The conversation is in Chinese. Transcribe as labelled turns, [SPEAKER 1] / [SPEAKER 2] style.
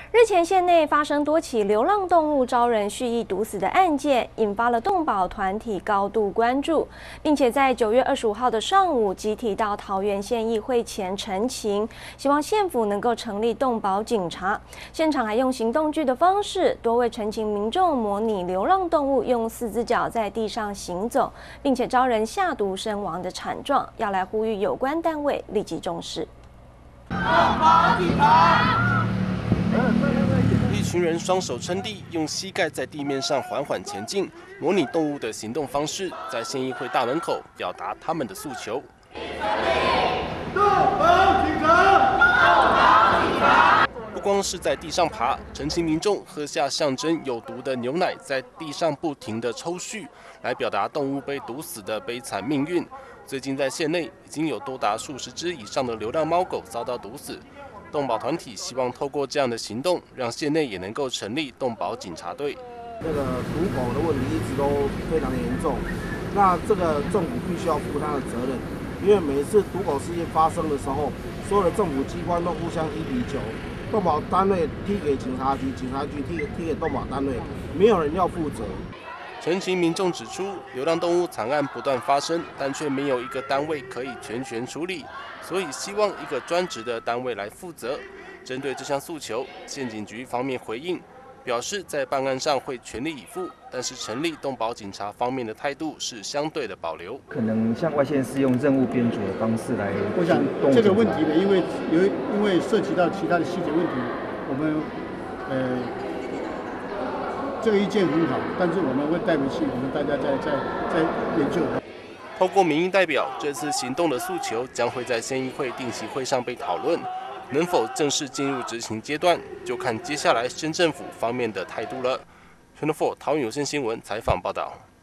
[SPEAKER 1] 日前县内发生多起流浪动物遭人蓄意毒死的案件，引发了动保团体高度关注，并且在9月25号的上午集体到桃园县议会前陈情，希望县府能够成立动保警察。现场还用行动剧的方式，多位陈情民众模拟流浪动物用4只脚在地上行走，并且遭人下毒身亡的惨状，要来呼吁有关单位立即重视。
[SPEAKER 2] 动保警察。 一群人双手撑地，用膝盖在地面上缓缓前进，模拟动物的行动方式，在县议会大门口表达他们的诉求。动保警察！不光是在地上爬，陈情民众喝下象征有毒的牛奶，在地上不停地抽蓄，来表达动物被毒死的悲惨命运。最近在县内已经有多达数十只以上的流浪猫狗遭到毒死。 动保团体希望透过这样的行动，让县内也能够成立动保警察队。
[SPEAKER 3] 这个毒狗的问题一直都非常的严重，那这个政府必须要负他的责任，因为每次毒狗事件发生的时候，所有的政府机关都互相踢皮球，动保单位踢给警察局，警察局踢给动保单位，没有人要负责。
[SPEAKER 2] 陈情民众指出，流浪动物惨案不断发生，但却没有一个单位可以全权处理，所以希望一个专职的单位来负责。针对这项诉求，县警局方面回应，表示在办案上会全力以赴，但是成立动保警察方面的态度是相对的保留。
[SPEAKER 4] 可能像外县市用任务编组的方式来，
[SPEAKER 5] 我想这个问题呢，因为涉及到其他的细节问题，我们这个意见很好，但是我们会带回去，我们大家再研究。
[SPEAKER 2] 透过民意代表，这次行动的诉求将会在县议会定期会上被讨论，能否正式进入执行阶段，就看接下来县政府方面的态度了。24桃园有线新闻采访报道。